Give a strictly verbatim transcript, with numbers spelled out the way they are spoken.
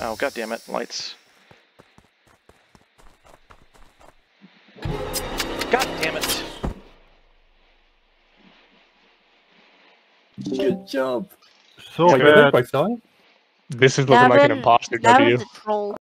Oh, god damn it, lights. God damn it. Good job. So Yeah, good bad. work, by Ty. This is looking like an Gavin, imposter Gavin's W. a troll.